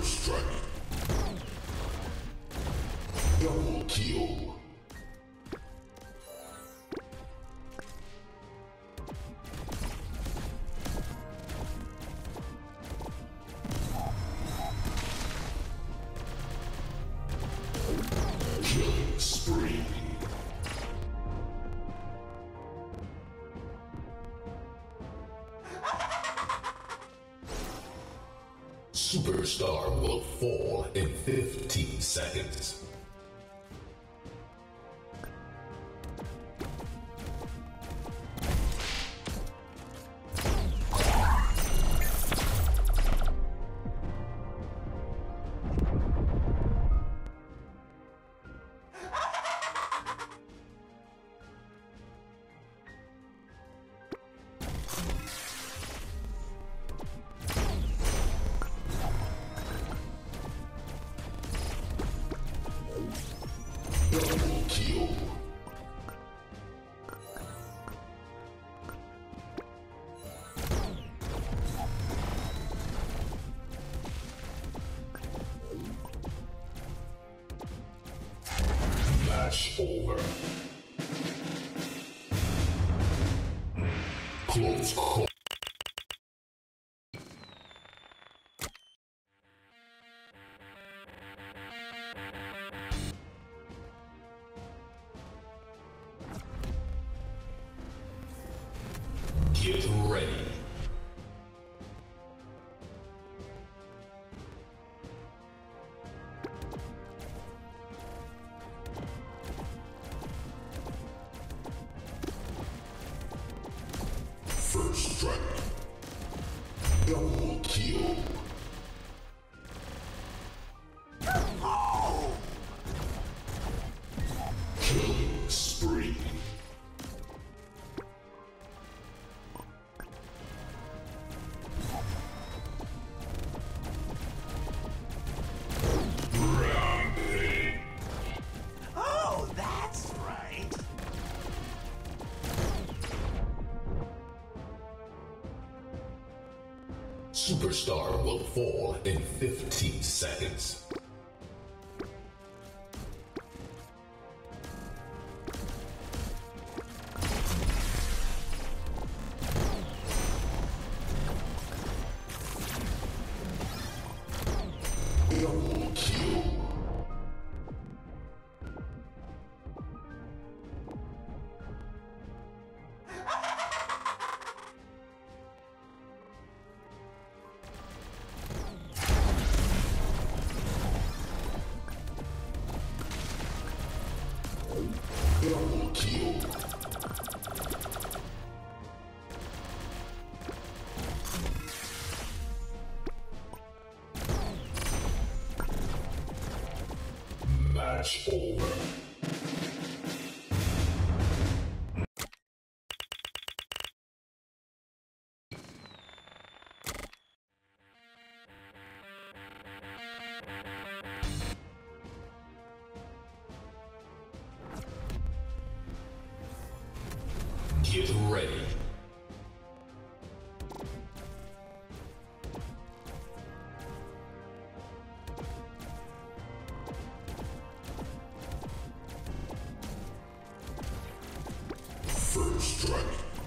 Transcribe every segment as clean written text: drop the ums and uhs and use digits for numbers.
First strike. Double kill. Killing spree. Superstar will fall in 15 seconds. Double kill. Match over. Close call. Get ready. First strike. Double kill. Killing spree. Superstar will fall in 15 seconds. Double kill. Double kill. Match over. Get ready. First strike.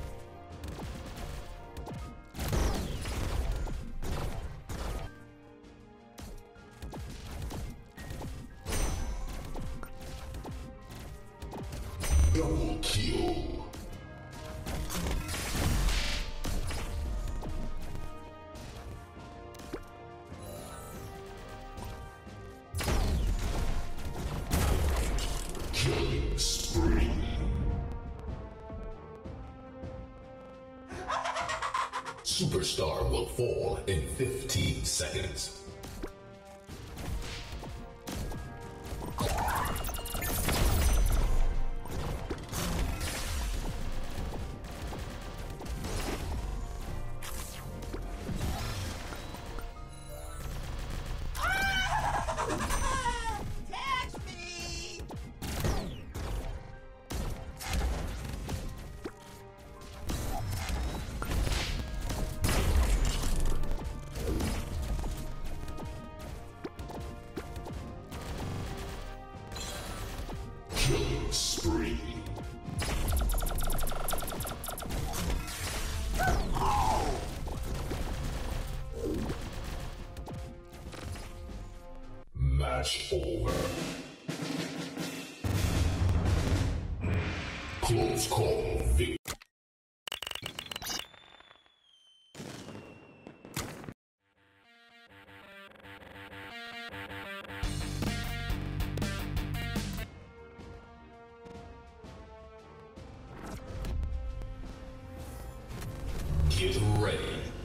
Double kill. Killing spree. Superstar will fall in 15 seconds. Match over. Close call, victory. Get ready.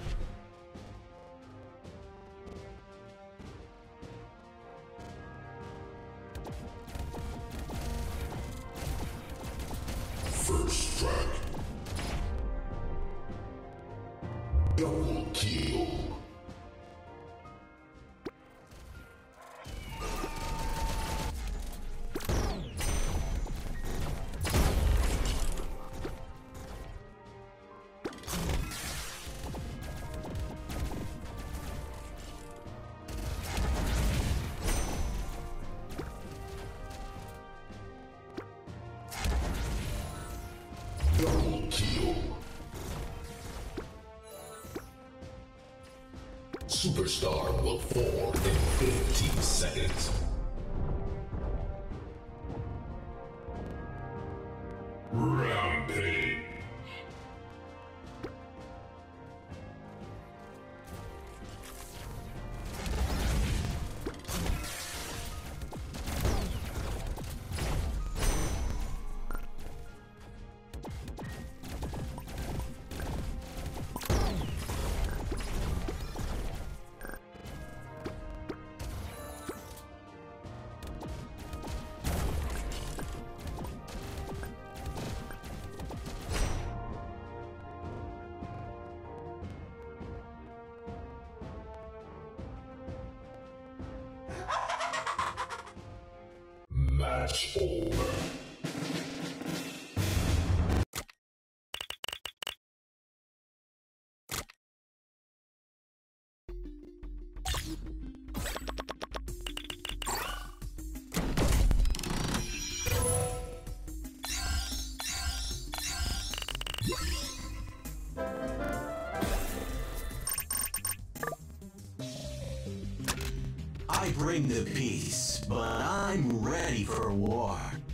First strike. Double kill. Double kill. Superstar will fall in 15 seconds. Rampage. Match over. I bring the peace, but I'm ready for war.